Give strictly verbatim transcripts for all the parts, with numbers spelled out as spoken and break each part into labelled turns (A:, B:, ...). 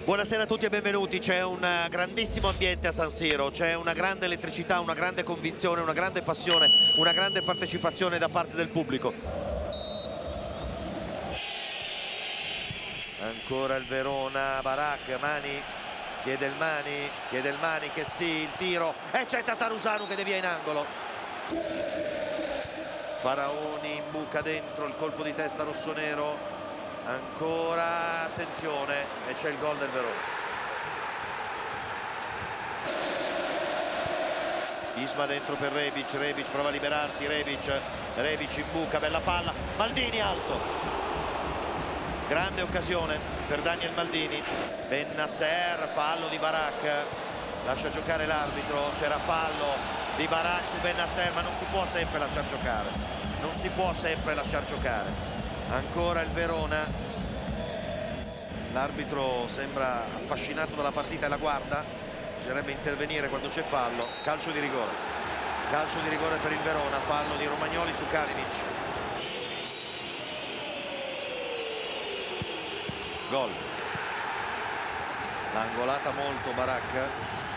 A: Buonasera a tutti e benvenuti. C'è un grandissimo ambiente a San Siro, c'è una grande elettricità, una grande convinzione, una grande passione, una grande partecipazione da parte del pubblico. Ancora il Verona, Barak, Mani, chiede il Mani, chiede il Mani che sì, il tiro, e c'è Tatarusanu che devia in angolo. Faraoni imbuca dentro il colpo di testa rossonero. Ancora attenzione, e c'è il gol del Verona. Isma dentro per Rebic, Rebic prova a liberarsi, Rebic, Rebic in buca, bella palla, Maldini alto. Grande occasione per Daniel Maldini. Bennasser, fallo di Barak, lascia giocare l'arbitro, c'era fallo di Barak su Bennasser, ma non si può sempre lasciar giocare, non si può sempre lasciar giocare. Ancora il Verona, l'arbitro sembra affascinato dalla partita e la guarda, bisognerebbe intervenire quando c'è fallo. Calcio di rigore, calcio di rigore per il Verona, fallo di Romagnoli su Kalinic. Gol, l'angolata molto Barak,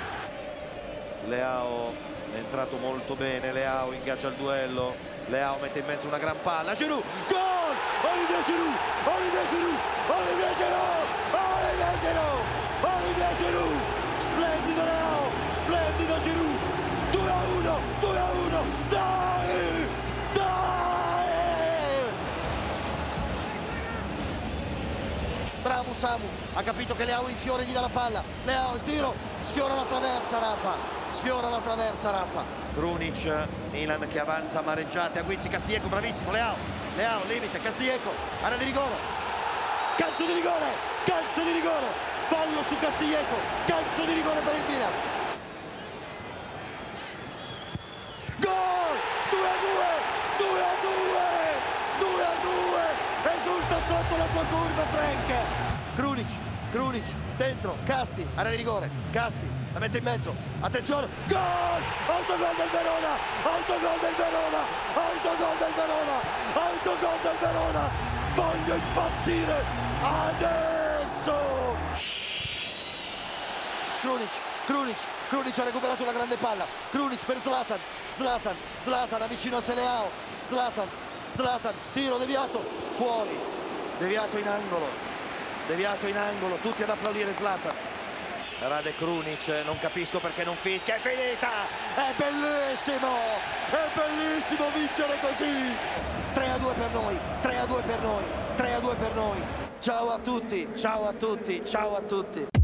A: Leao è entrato molto bene, Leao ingaggia il duello, Leao mette in mezzo una gran palla, Giroud, gol! Olivier Giroud, Olivier Giroud, Olivier Giroud, Olivier Giroud, Olivier Giroud, splendido Leao, splendido Giroud, due a uno, due a uno, dai, dai! Bravo Samu, ha capito che Leao in fiore gli dà la palla, Leao il tiro, sfiora la traversa Rafa, sfiora la traversa Rafa. Krunic, Milan che avanza amareggiate, Aguizzi, Castillejo, bravissimo, Leao, Leao, limite, Castillejo, area di rigore, calcio di rigore, calcio di rigore, fallo su Castillejo, calcio di rigore per il Milan. Gol, due a due, due a due, due a due, esulta sotto la tua curva Frank. Krunic, Krunic, dentro, Casti, area di rigore, Casti, la mette in mezzo, attenzione, gol, autogol del Verona, autogol del Verona, autogol del Verona, autogol del Verona, voglio impazzire adesso. Krunic, Krunic, Krunic ha recuperato una grande palla, Krunic per Zlatan, Zlatan, Zlatan avvicino a sé Leao, Zlatan, Zlatan, tiro deviato, fuori, deviato in angolo, deviato in angolo, tutti ad applaudire Zlatan. Rade Krunic, non capisco perché non fischia, è finita, è bellissimo, è bellissimo vincere così. tre a due per noi, tre a due per noi, tre a due per noi. Ciao a tutti, ciao a tutti, ciao a tutti.